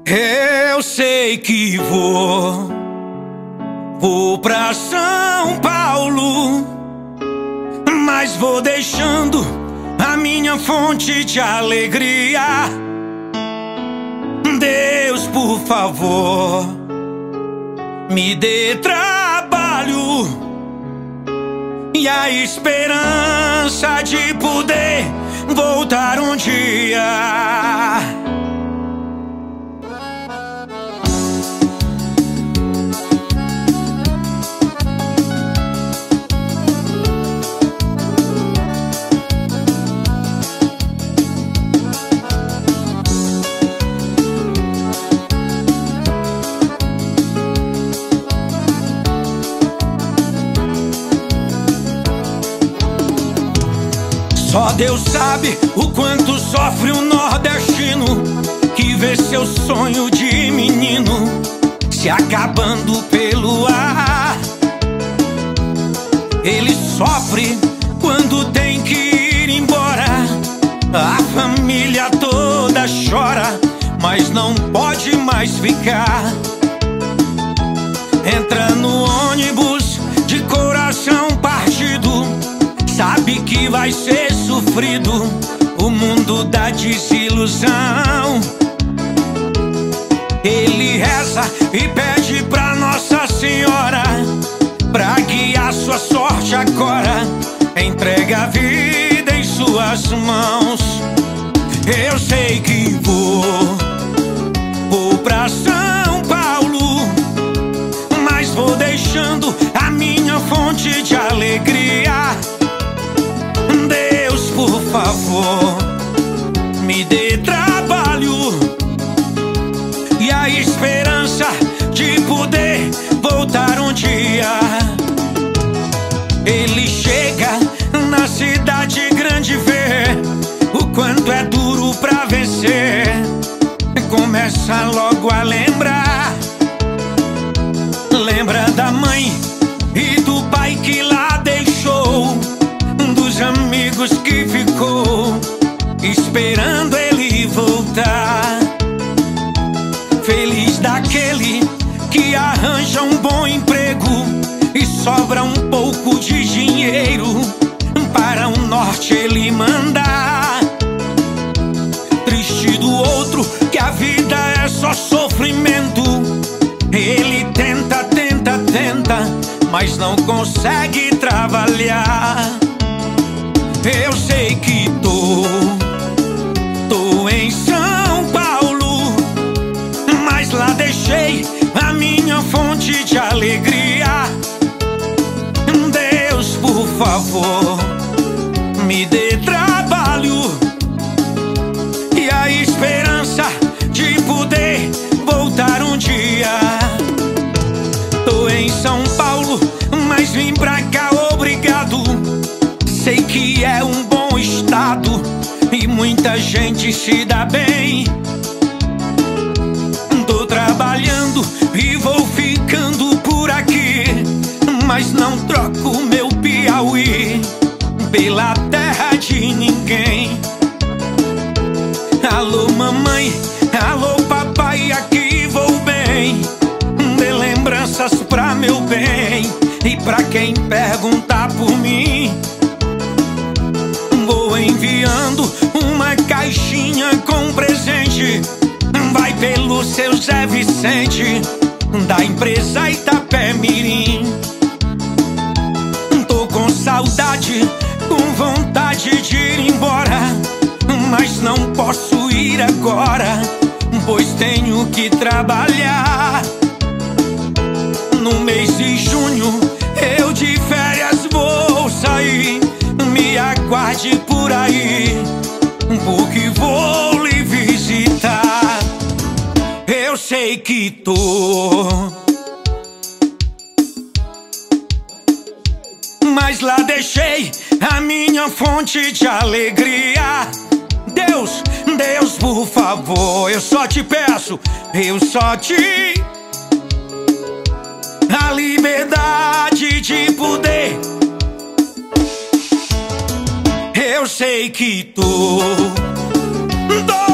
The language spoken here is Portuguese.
Eu sei que vou pra São Paulo, mas vou deixando a minha fonte de alegria. Deus, por favor, me dê trabalho e a esperança de poder voltar um dia. Só Deus sabe o quanto sofre um nordestino que vê seu sonho de menino se acabando pelo ar. Ele sofre quando tem que ir embora, a família toda chora, mas não pode mais ficar. Entra no ônibus de coração partido, sabe que vai ser sofrido o mundo da desilusão. Ele reza e pede pra Nossa Senhora pra guiar sua sorte agora. Entrega a vida em suas mãos. Eu sei que vou pra São Paulo, mas vou deixando a minha fonte de alegria. Deus, por favor, me dê trabalho e a esperança de poder voltar um dia. Ele chega na cidade grande, vê o quanto é duro pra vencer. Começa logo a lembrar, lembra da mãe e do pai que lá deixou, dos amigos que ficou esperando ele voltar. Feliz daquele que arranja um bom emprego e sobra um pouco de dinheiro para o norte ele mandar. Triste do outro que a vida é só sofrimento. Ele tenta, tenta, tenta, mas não consegue trabalhar. Eu sei que tô em São Paulo, mas lá deixei a minha fonte de alegria. Deus, por favor, me dê trabalho e a esperança de poder voltar um dia. Tô em São Paulo, mas vim pra cá obrigado. Sei que é um bom estado e muita gente se dá bem. Tô trabalhando e vou ficando por aqui, mas não troco meu Piauí pela terra de ninguém. Alô mamãe, alô papai, aqui vou bem. Dê lembranças pra meu bem e pra quem perguntar por mim. Vou enviando uma caixinha com presente, vai pelo seu Zé Vicente, da empresa Itapemirim. Tô com saudade, com vontade de ir embora, mas não posso ir agora, pois tenho que trabalhar. No mês de junho eu de férias vou sair, me aguarde por aí, porque vou lhe visitar. Eu sei que tô, mas lá deixei a minha fonte de alegria. Deus, Deus, por favor, eu só te peço, eu só te a liberdade de poder. Eu sei que tô